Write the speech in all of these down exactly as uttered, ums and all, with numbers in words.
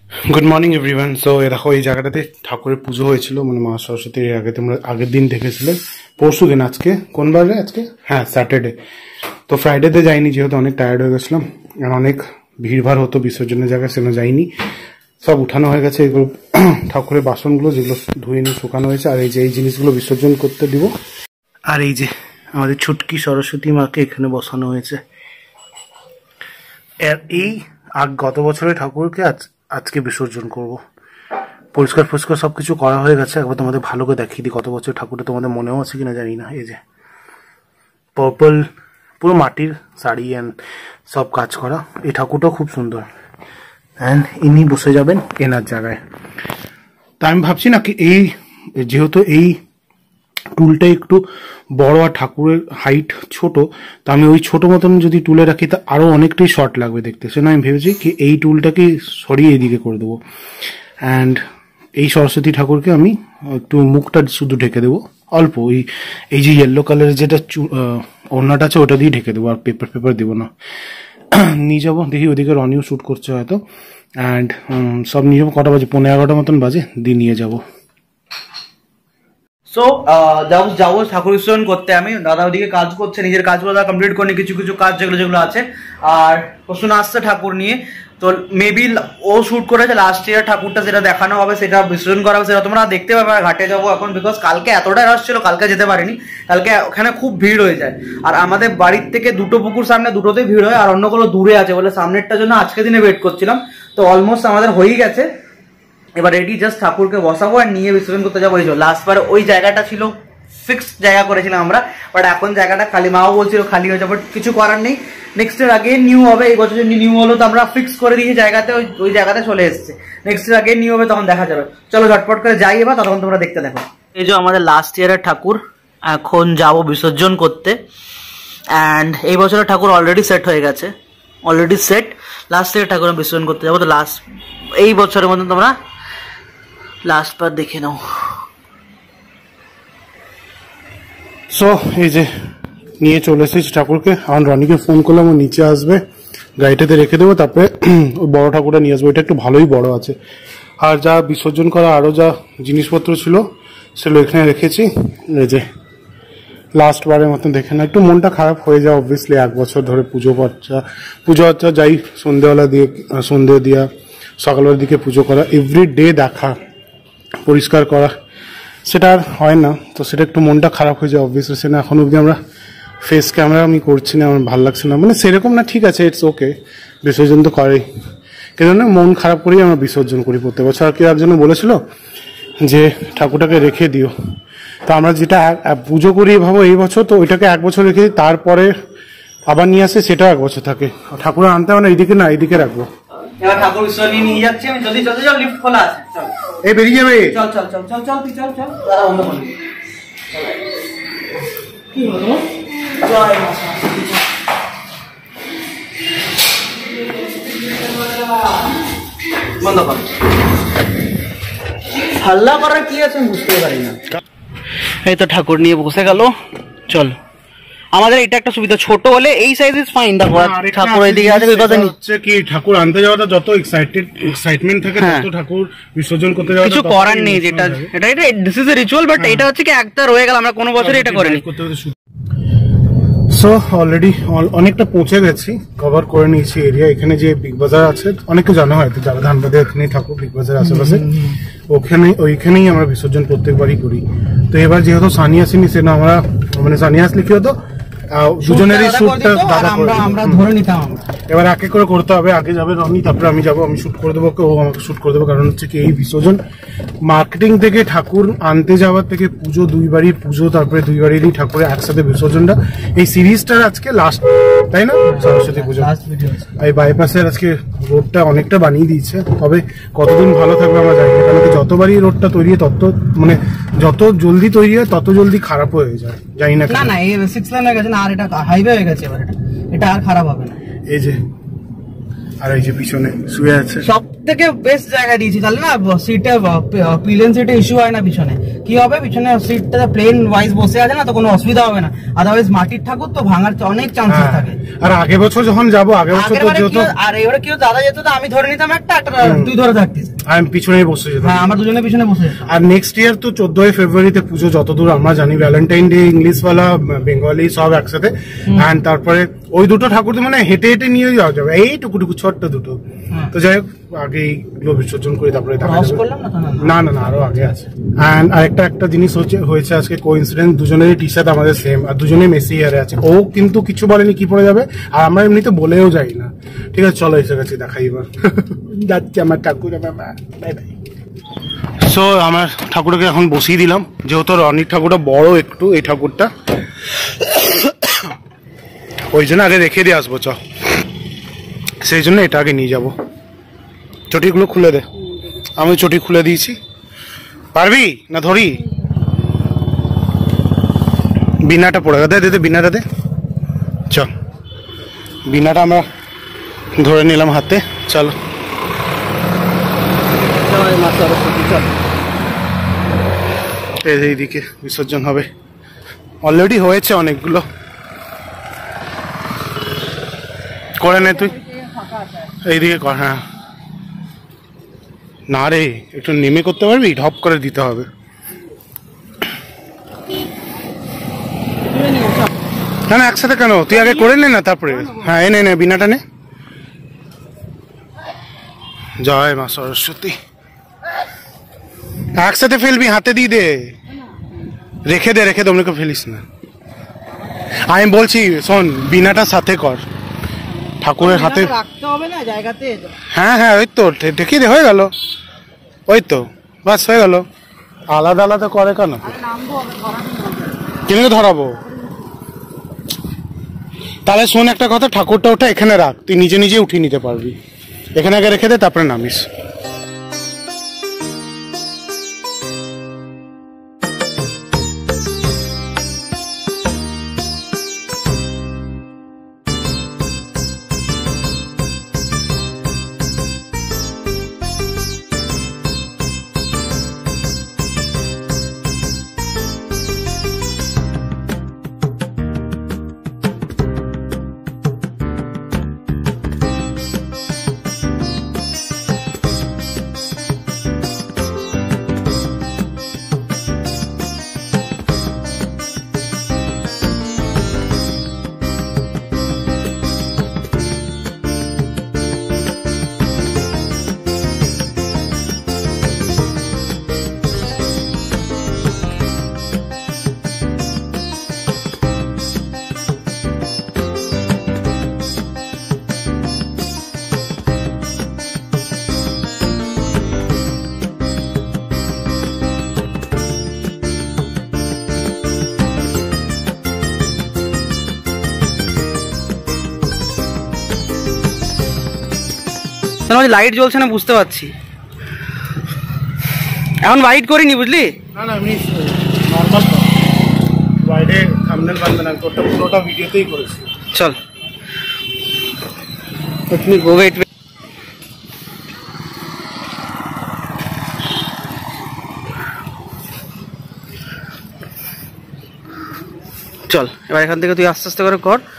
Good morning everyone. सो ये देखो এই জায়গাটাতে ঠাকুরের পুজো হয়েছিল, মানে মা সরস্বতীর আগে তোমরা আগের দিন দেখেছিলে, পরশু দিন। আজকে কোন বারে? আজকে হ্যাঁ স্যাটারডে। তো ফ্রাইডেতে যাইনি যেহেতু অনেক টায়ার্ড হয়ে গেছিলাম, আর অনেক ভিড়ভাড় হতো বিসর্জনের জায়গায়, সেজন্য যাইনি। সব উঠানো হয়ে গেছে এগুলো ঠাকুরের বাসনগুলো, যেগুলো ধুয়ে নিয়ে শুকানো হয়েছে। আর এই যে এই জিনিসগুলো বিসর্জন করতে দিব। আর এই যে আমাদের ছুটকি সরস্বতী মাকে এখানে বসানো হয়েছে। এই আগ গত বছরের ঠাকুরকে আজ আজকে বিসর্জন করব। পরিষ্কার পরিষ্কার সবকিছু করা হয়ে গেছে। একবার তোমাদের ভালো করে দেখিয়ে দিই কত বছর ঠাকুরটা, তোমাদের মনেও আছে কিনা জানি না। এই যে পার্পল পুরো মাটির শাড়ি অ্যান্ড সব কাজ করা, এই ঠাকুরটাও খুব সুন্দর। অ্যান্ড ইনি বসে যাবেন এনার জায়গায়। তা আমি ভাবছি না কি এই যেহেতু এই টুলটা একটু বড় আর ঠাকুরের হাইট ছোট, তো আমি ওই ছোট মতন যদি টুলে রাখি তা আরো অনেকটাই শর্ট লাগবে দেখতে। সেজন্য আমি ভেবেছি কি এই টুলটাকে সরিয়ে এইদিকে করে দেবো। অ্যান্ড এই সরস্বতী ঠাকুরকে আমি একটু মুখটা শুধু ঢেকে দেবো অল্প, ওই এই যে ইয়েলো কালারের যেটা ওড়নাটা আছে ওটা দিয়ে ঢেকে দেবো, আর পেপার পেপার দেবো না। নিয়ে যাবো, দেখি ওদিকে রনিও শ্যুট করছে হয়তো। অ্যান্ড সব নিয়ে যাবো, কটা বাজে? পনেরো এগারোটা মতন বাজে, দিয়ে নিয়ে যাবো। সো যাবো ঠাকুর বিসর্জন করতে। আমি দাদা ওদিকে কাজ করছে, নিজের কাজগুলো দাদা কমপ্লিট করে কিছু কিছু কাজ যেগুলো যেগুলো আছে। আর প্রশ্ন আসছে ঠাকুর নিয়ে, তো মেবি ও শুট করেছে লাস্ট ইয়ার ঠাকুরটা, যেটা দেখানো হবে সেটা বিসর্জন করা হবে, সেটা তোমরা দেখতে পাবে। ঘাটে যাবো এখন, বিকজ কালকে এতটাই রাশ ছিল, কালকে যেতে পারিনি। কালকে ওখানে খুব ভিড় হয়ে যায়, আর আমাদের বাড়ির থেকে দুটো পুকুর সামনে, দুটোতেই ভিড় হয়, আর অন্যগুলো দূরে আছে বলে সামনেরটার জন্য আজকে দিনে ওয়েট করছিলাম। তো অলমোস্ট আমাদের হয়েই গেছে, এবার রেডি, জাস্ট ঠাকুরকে বসাবো আর নিয়ে বিসর্জন করতে যাবো। এই লাস্ট বার ওই জায়গাটা ছিল ফিক্সড জায়গা করেছিলাম আমরা, বাট এখন জায়গাটা খালি, মাও বলছিল খালি হয়ে যাবে, বাট কিছু করার নেই। নেক্সট ইয়ার আগে নিউ হবে, এই বছর যদি নিউ হলো তো আমরা ফিক্স করে দিয়েছি জায়গাতে, ওই জায়গাতে চলে এসছে। নেক্সট ইয়ার আগে নিউ হবে, তখন দেখা যাবে। চলো ঝটপট করে যাই এবার, তখন তোমরা দেখতে দেখো। এই যে আমাদের লাস্ট ইয়ারের ঠাকুর, এখন যাবো বিসর্জন করতে। অ্যান্ড এই বছরের ঠাকুর অলরেডি সেট হয়ে গেছে, অলরেডি সেট। লাস্ট ইয়ারের ঠাকুর বিসর্জন করতে যাবো। তো লাস্ট এই বছরের মধ্যে তোমরা লাস্ট বার দেখে নাও। সো এই যে নিয়ে চলে এসেছি ঠাকুরকে। আমার রনিকে ফোন করলাম, ও নিচে আসবে, গাড়িটাতে রেখে দেবো, তারপরে ওই বড় ঠাকুরটা নিয়ে আসবো। এটা একটু ভালোই বড় আছে। আর যা বিসর্জন করা আরো যা জিনিসপত্র ছিল সেগুলো এখানে রেখেছি। এই যে লাস্ট বারের মতন দেখে না, একটু মনটা খারাপ হয়ে যায় অবভিয়াসলি। এক বছর ধরে পুজো পাচ্ছা পুজো আচ্ছা যাই, সন্ধ্যেবেলা দিয়ে সন্ধ্যে দিয়া সকালের দিকে পুজো করা, এভরি ডে দেখা, পরিষ্কার করা, সেটা আর হয় না। তো সেটা একটু মনটা খারাপ হয়ে যায় অবভিয়াসলি। সেটা এখন অবধি আমরা ফেস ক্যামেরা আমি করছি না, আমার ভালো লাগছে না, মানে সেরকম না, ঠিক আছে, ইটস ওকে, বিসর্জন তো করেই, কেন না মন খারাপ করেই আমরা বিসর্জন করি প্রত্যেক বছর। আর কেউ একজন বলেছিল যে ঠাকুরটাকে রেখে দিও, তো আমরা যেটা পুজো করি ভাবো এই বছর, তো ওইটাকে এক বছর রেখে দিই, তারপরে আবার নিয়ে আসে, সেটাও এক বছর থাকে। ঠাকুর আনতে হবে না এইদিকে, না এইদিকে রাখবো। এবার ঠাকুর বিসর্জন নিয়ে যাচ্ছি আমি, জলদি জলদি চল, লিফট খোলা আছে, চল এই বেরিয়ে যাবে, চল চল চল চল চল তুই চল চল, দাঁড়া বন্ধ করবি। কি হলো? জয় মা সরস্বতী। বন্ধ কর, হাল্লা করার কি আছে বুঝতে পারি না। এই তো ঠাকুর নিয়ে বসে গেল, চল। আমাদের এটা একটা সুবিধা, ছোট হলে এই সাইজ ইজ ফাইন। দেখো ঠাকুর এইদিকে আছে, বিকজ হচ্ছে কি ঠাকুর আনতে যাওয়াটা যত এক্সাইটেড এক্সাইটমেন্ট থাকে, তত ঠাকুর বিসর্জন করতে যাওয়াটা কিছু করার নেই। যেটা এটা এটা this is a ritual, but এটা হচ্ছে কি একটা রয়ে গেল, আমরা কোনো বছর এটা করিনি। সো অলরেডি অনেকটা পৌঁছে গেছি, কভার করে নিয়েছি এরিয়া। এখানে যে বিগ বাজার আছে, অনেকে জানা হয়তো, যারা ধানবাদে এখানেই ঠাকুর বিগ বাজার আশেপাশে, ওখানে ওইখানেই আমরা বিসর্জন প্রত্যেকবারই করি। তো এবার যেহেতু সানি আসেনি, সেটা আমরা মানে সানি আসলে কি হতো, দুজনেরই শুটটা দাদা করে আমরা ধরে নিতাম। এবার এক এক করে করতে হবে, আগে যাবে রনি, তারপরে আমি যাবো, আমি শুট করে দেবো, ও আমাকে শুট করে দেবো। কারণ হচ্ছে কি এই বিসর্জন মার্কেটিং থেকে ঠাকুর আনতে যাওয়ার থেকে পুজো, দুই বাড়ির পুজো, তারপরে দুই বাড়িরই ঠাকুরের একসাথে বিসর্জনটা, এই সিরিজটার আজকে লাস্ট, তাই না? সরস্বতী পুজো। এই বাইপাসের আজকে রোডটা অনেকটা বানিয়ে দিয়েছে, তবে কতদিন ভালো থাকবে আমরা জানি না, কারণ যতবারই রোডটা তৈরি হয় তত মানে যত জলদি তৈরি হয় তত জলদি খারাপ হয়ে যায়, জানি না। না না, এই সিক্স লাইন হয়ে গেছে না, আর এটা হাইওয়ে হয়ে গেছে, এবার এটা এটা আর খারাপ হবে না। এই যে আর এই যে পিছনে শুয়ে আছে। সব থেকে বেস্ট জায়গা দিয়েছি তাহলে না, সিটে পিলেন সিটে ইস্যু হয় না। পিছনে কি হবে, পিছনে সিটটা প্লেন ওয়াইজ বসে আছে না, তো কোনো অসুবিধা হবে না। আদারওয়াইজ মাটির ঠাকুর তো ভাঙার অনেক চান্সেস থাকে। আর আগে বছর যখন যাবো, আগে বছর তো যেহেতু, আর এবারে কি দাদা যেত তো আমি ধরে নিতাম একটা, একটা তুই ধরে থাকতিস, আমি পিছনেই বসে যেতাম। হ্যাঁ, আমরা দুজনে পিছনে বসে যেতাম। আর নেক্সট ইয়ার তো চোদ্দই ফেব্রুয়ারিতে পুজো, যতদূর আমরা জানি, ভ্যালেন্টাইন ডে ইংলিশওয়ালা বেঙ্গলি সব একসাথে। অ্যান্ড তারপরে ওই দুটো ঠাকুর মানে হেঁটে হেঁটে নিয়ে যাওয়া যাবে, এই টুকুটুকু ছোট্ট দুটো। তো যাই হোক, আগে এইগুলো বিসর্জন করে তারপরে না না না আরো আগে আছে। অ্যান্ড আরেকটা একটা জিনিস হচ্ছে হয়েছে আজকে কোইন্সিডেন্স, দুজনেরই টি শার্ট আমাদের সেম, আর দুজনে মেসি ইয়ারে আছে। ও কিন্তু কিছু বলেনি কি পরে যাবে, আর আমরা এমনিতে বলেও যাই না। ঠিক আছে, চলো এসে গেছি, দেখাই এবার যাচ্ছি আমার ঠাকুর। Bye bye. সো আমার ঠাকুরকে এখন বসিয়ে দিলাম, যেহেতু রনির ঠাকুরটা বড় একটু, এই ঠাকুরটা ওই জন্য আগে রেখে দিয়ে আসবো, চ সেই জন্য এটা আগে নিয়ে যাবো। চটিগুলো খুলে দে, আমি চটি খুলে দিয়েছি। পারবি না ধরি? বিনাটা পড়ে দে, দে দে বিনাটা দে। চ, বিনাটা আমরা ধরে নিলাম হাতে, চলো। এইদিকে বিসর্জন হবে, অলরেডি হয়েছে অনেকগুলো। করে নে তুই, এইদিকে কর। হ্যাঁ না রে, একটু নেমে করতে পারবি, ঢপ করে দিতে হবে। না না একসাথে কেন, তুই আগে করে নে না তারপরে। হ্যাঁ এনে নে, বিনাটা নে। জয় মা সরস্বতী। একসাথে ফেলবি, হাতে দিয়ে দে, রেখে দে, রেখে দে, অমনি ফেলিস না। আমি বলছি শোন, বিনাটা সাথে কর, ঠাকুরের হাতে রাখতে হবে না জায়গাতে। হ্যাঁ হ্যাঁ ওই তো দেখিয়ে দে, হয়ে গেল, ওই তো বাস হয়ে গেল। আলাদা আলাদা করে কেন, কিনে ধরাবো? তাহলে শোন একটা কথা, ঠাকুরটা ওটা এখানে রাখ, তুই নিজে নিজে উঠিয়ে নিতে পারবি। এখানে আগে রেখে দে, তারপরে নামিস। লাইট জ্বলছে না বুঝতে পারছি, এখন লাইট করিনি বুঝলি। না না আমি নরমাল বাইরে থাম্বনেল বানাবো না, তোরটা পুরোটা ভিডিওতেই করেছি। চল তুমি গো, ওয়েট। চল এবার এখান থেকে তুই আস্তে আস্তে করে কর।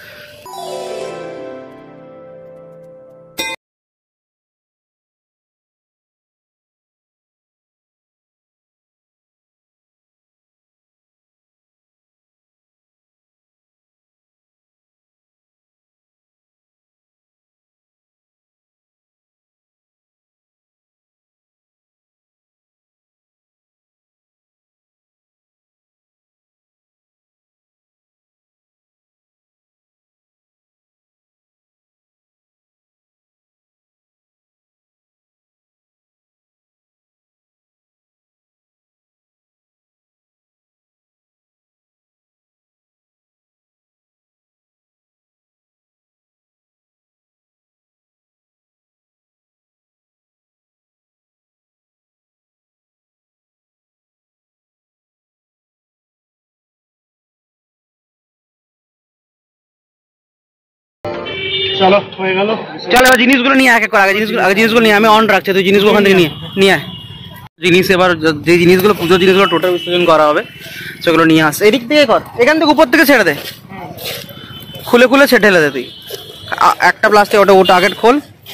চলো হয়ে গেল। চল এবার জিনিসগুলো নিয়ে এক এক করে, আগে জিনিসগুলো আগে জিনিসগুলো নিয়ে আমি অন রাখছি, তুই জিনিসগুলো ওখান থেকে নিয়ে নিয়ে আয়। জিনিস এবার যে জিনিসগুলো পুজোর জিনিসগুলো টোটাল বিসর্জন করা হবে সেগুলো নিয়ে আস। এদিক থেকে কর, এখান থেকে উপর থেকে ছেড়ে দে, খুলে খুলে ছেটে ঢেলে দে তুই। একটা প্লাস্টিক ওটা ওটা আগে খোল।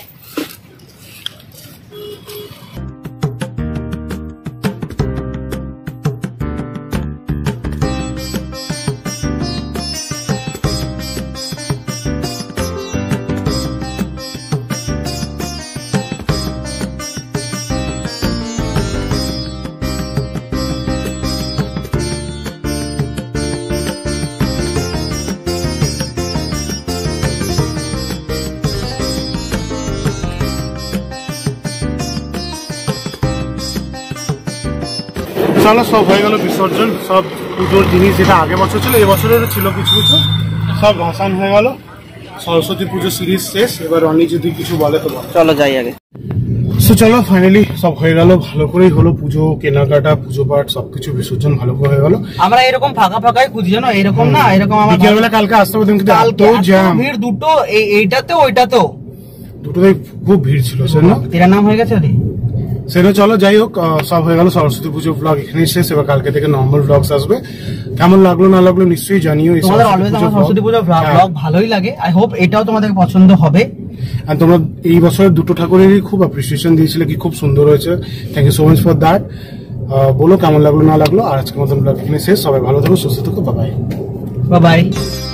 চলো সব হয়ে গেল বিসর্জন, সব পুজোর জিনিস যেটা আগে বছর ছিল এবছরেরও ছিল কিছু কিছু, সব ভাসান হয়ে গেল। সরস্বতী পুজো সিরিজ শেষ, এবার রনি যদি কিছু বলে তো বল। চলো যাই আগে। সো চলো ফাইনালি সব হয়ে গেল, ভালো করেই হলো পুজো কেনাকাটা, পুজো পাঠ সবকিছু বিসর্জন ভালো করে হয়ে গেল। আমরা এরকম ফাঁকা ফাঁকাই খুঁজি জানো, এরকম না এরকম আমার বিকেলবেলা কালকে আসতে হবে কিন্তু এত জ্যাম, ভিড় দুটো, এইটাতেও ওইটাতেও দুটোতেই খুব ভিড় ছিল। সেজন্য তেরা নাম হয়ে গেছে সেটা চলো যাই হোক, সব হয়ে গেল। সরস্বতী পুজো ব্লগ এখানেই শেষ, এবার কালকে থেকে নর্মাল ব্লগস আসবে। কেমন লাগলো না লাগলো নিশ্চয়ই জানিও। তোমাদের অলওয়েজ আমার সরস্বতী পুজো ব্লগ ভালোই লাগে, আই হোপ এটাও তোমাদের পছন্দ হবে। আর তোমরা এই বছরের দুটো ঠাকুরেরই খুব অ্যাপ্রিসিয়েশন দিয়েছিলে, কি খুব সুন্দর হয়েছে, thank you so much for that. বলো কেমন লাগলো না লাগলো। আর আজকের মতন ব্লগ এখানে শেষ, সবাই ভালো থাকো, সুস্থ থাকো, বাই বাই।